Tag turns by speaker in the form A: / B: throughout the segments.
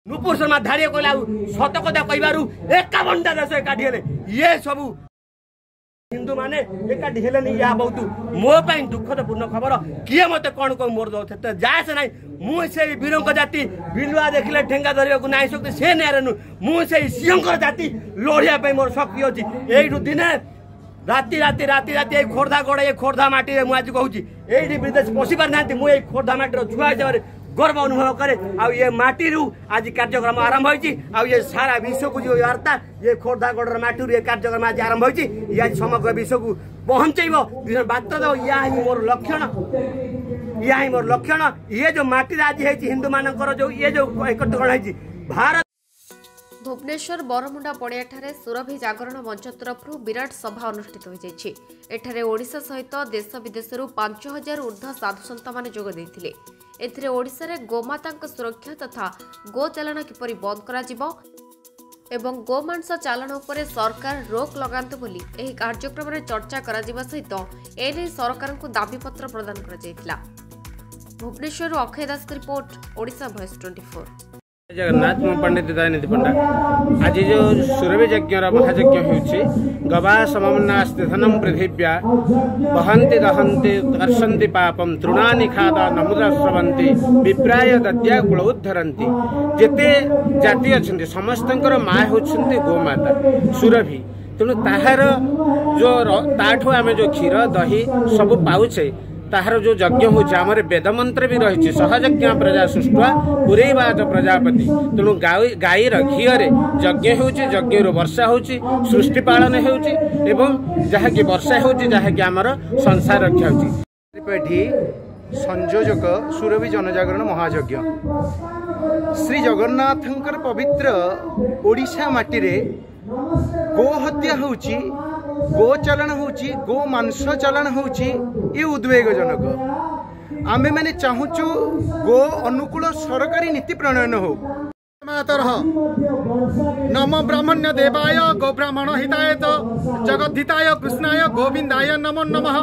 A: नुपुर शर्मा धारिया कहला सत कथा कहबारू 51टा देश एकाठी हेले ये सब हिंदू माने एकाठी हेले नहीं या बहुत मो पई दुखदपूर्ण खबर किए मते कोन को मोर दो जाए से नहीं मु से वीरंक जाति बिलुआ देखिले ठेंगा धरिया को नाही सकते से नेरनु मु से सिंहकर जाति लोढ़िया पे मोर शक्ति होची एइठु दिने राति राति राति राति खोर्धा गड़ ये खोर्धा माटी मु आज कहूची एइठी विदेश पसी पार नांती मु ए खोर्धा माटी रो छुआ हिसाब गर्व अनुभव करे आ ये माटी रु आज कार्यक्रम आरंभ होईची आ ये सारा विश्व को जो वार्ता ये खोर्धा गड़ माटी रु ये कार्यक्रम आज आरंभ होईची ये आज समग्र विश्व को पहुंचेइबो बार्ता दो या ही मोर लक्षण ये जो माटी आज हेची हिंदू मानकर जो ये जो एकत्रीकरण हेची भारत
B: भुवनेश्वर बरमुंडा पड़िया ठारे सुरभि जागरण मंच तरफ विराट सभा अनुष्ठित हो जाइछि। एठारे ओडिशा सहित देश विदेशरू 5000 ऊर्ध्व साधु संत माने जोग देथिले। एथिरे ओडिशा रे गोमातांक सुरक्षा तथा गो चालाण किपरि बंद करा जिवो एवं गोमांस चालाण उपरे सरकार रोक लगांतु बोली एही कार्यक्रम रे चर्चा करा जिवा सहित एने सरकार को दाबी पत्र प्रदान करा जायतिला। Bhubaneswar Akshay Das report Odisha voice 24।
C: जगन्नाथ मो पंडित दयानिधि पंडा आज जो सुरभि यज्ञ महायज्ञ होउछि गवा सममन्नास्तिधनम पृथिव्या वहन्ति दहन्ति कर्षन्ति पापम तृणानि खादा नमुदा स्रवन्ति विप्राय दद्या कुल उद्धरन्ति जेते जाति अछन्ति समस्तंकर मा होछन्ति गोमाता सुरभि तेणु ताहार जो ताठो आमे जो क्षीर दही सब पाउछे ताहार जो यज्ञ हो वेद मंत्र भी रही सहयज्ञ प्रजा सृष्टा पुरैवाच प्रजापति तेणु गाईर घीरे यज्ञ होज्ञ वर्षा हो सृष्टि पालन हो जहाँकि वर्षा हो जहाँकि आमर संसार रक्षा होती
D: संयोजक सुरभि जनजागरण महायज्ञ श्री जगन्नाथंकर पवित्र ओडिशा माटी रे गो हत्या होची गो चालाण होची गो मांस चालाण होची ये उद्वेगजनक आमे माने चाहूचु गो अनुकूल सरकारी नीति प्रणयन हो मातरः नमो ब्राह्मण्य देवाय गो ब्राह्मण हिताय जगद्धिताय कृष्णाय गोविंदाय नमो नमः।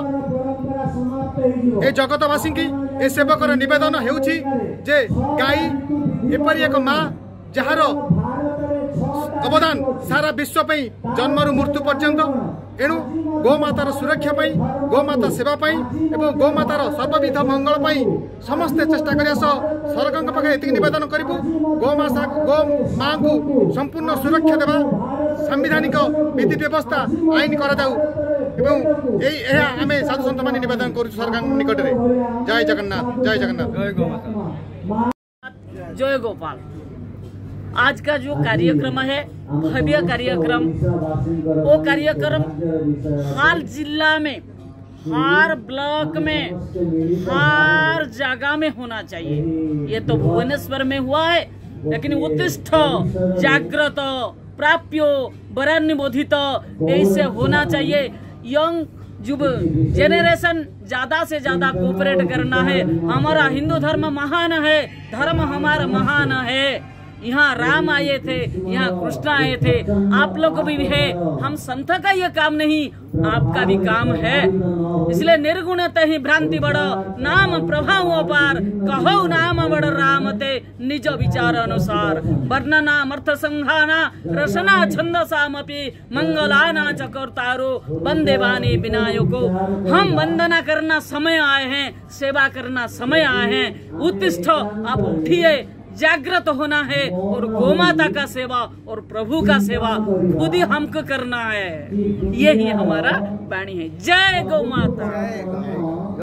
D: ए जगतवासी की ए सेवकर निवेदन हेउछि जे गाई एपरि एक माँ जार अवदान सारा विश्व पे जन्मरु मृत्यु पर्यंत एणु गोमातार सुरक्षा पाई गोमाता सेवा पाई एवं गोमातार सर्वविध मंगल पाई समस्ते चेष्टा करिया सरकार पाखे एति निवेदन करिबु गो माँ को संपूर्ण सुरक्षा देवा संवैधानिक विधि व्यवस्था आईन करा जाऊ एवं ए आमे साधु संत माने निवेदन करू सरकार निकट रे। जय जगन्नाथ जय जगन्नाथ जय गोमाता
E: जय गोपाल। आज का जो कार्यक्रम है भव्य कार्यक्रम वो कार्यक्रम हर जिला में हर ब्लॉक में हर जगह में होना चाहिए। ये तो भुवनेश्वर में हुआ है लेकिन उत्तिष्ठ जागृत प्राप्यो वरान्निबोधित ऐसे होना चाहिए। यंग युव जेनरेशन ज्यादा से ज्यादा कोऑपरेट करना है। हमारा हिंदू धर्म महान है, धर्म हमारा महान है। यहाँ राम आए थे, यहाँ कृष्ण आए थे, आप लोग भी है। हम संत का ये काम नहीं आपका भी काम है। इसलिए निर्गुणत ही भ्रांति बड़ नाम प्रभाव अपार कहो नाम बड़ राम ते निज विचार अनुसार वर्णना अर्थ संघाना रसना छंदसामपि मंगलाना चकोरतारो वंदे वाणी विनायको। हम वंदना करना समय आए हैं, सेवा करना समय आए हैं। उत्तिष्ठ आप उठिए, जागृत होना है और गोमाता का सेवा और प्रभु का सेवा खुद ही हमको करना है। यही हमारा वाणी है। जय गौ माता।